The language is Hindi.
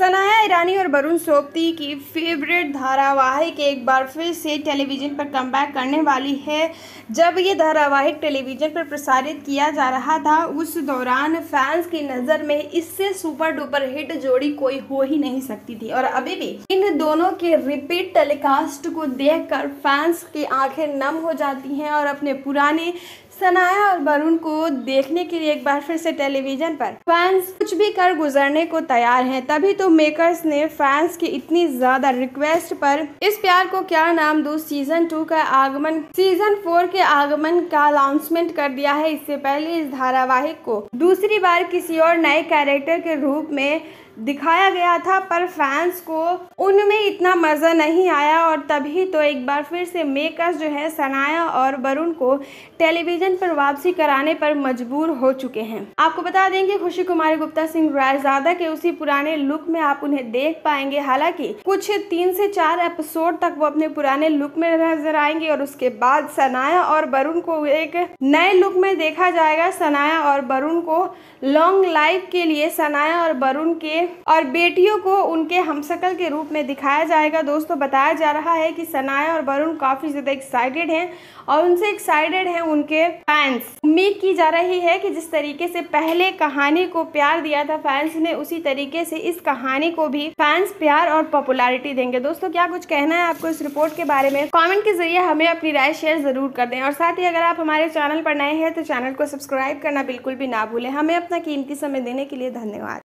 सनाया ईरानी और वरुण सोबती की फेवरेट धारावाहिक एक बार फिर से टेलीविज़न पर कमबैक करने वाली है। जब ये धारावाहिक टेलीविज़न पर प्रसारित किया जा रहा था, उस दौरान फैंस की नज़र में इससे सुपर डुपर हिट जोड़ी कोई हो ही नहीं सकती थी। और अभी भी इन दोनों के रिपीट टेलीकास्ट को देखकर फैंस की आंखें नम हो जाती हैं और अपने पुराने सनाया और वरुण को देखने के लिए एक बार फिर से टेलीविजन पर फैंस कुछ भी कर गुजरने को तैयार हैं। तभी तो मेकर्स ने फैंस की इतनी ज्यादा रिक्वेस्ट पर इस प्यार को क्या नाम दूं सीजन 4 के आगमन का अनाउंसमेंट कर दिया है। इससे पहले इस धारावाहिक को दूसरी बार किसी और नए कैरेक्टर के रूप में दिखाया गया था, पर फैंस को उनमें इतना मज़ा नहीं आया और तभी तो एक बार फिर से मेकर्स जो है सनाया और वरुण को टेलीविज़न पर वापसी कराने पर मजबूर हो चुके हैं। आपको बता दें कि खुशी कुमारी गुप्ता सिंह रायजादा के उसी पुराने लुक में आप उन्हें देख पाएंगे। हालांकि कुछ 3 से 4 एपिसोड तक वो अपने पुराने लुक में नजर आएंगे और उसके बाद सनाया और वरुण को एक नए लुक में देखा जाएगा। सनाया और वरुण को लॉन्ग लाइफ के लिए सनाया और वरुण के और बेटियों को उनके हमशक्ल के रूप में दिखाया जाएगा। दोस्तों, बताया जा रहा है कि सनाया और वरुण काफी ज्यादा एक्साइटेड हैं और उनसे एक्साइटेड हैं उनके फैंस। उम्मीद की जा रही है कि जिस तरीके से पहले कहानी को प्यार दिया था फैंस ने, उसी तरीके से इस कहानी को भी फैंस प्यार और पॉपुलैरिटी देंगे। दोस्तों, क्या कुछ कहना है आपको इस रिपोर्ट के बारे में? कमेंट के जरिए हमें अपनी राय शेयर जरूर कर दें और साथ ही अगर आप हमारे चैनल पर नए हैं तो चैनल को सब्सक्राइब करना बिल्कुल भी ना भूलें। हमें अपना कीमती समय देने के लिए धन्यवाद।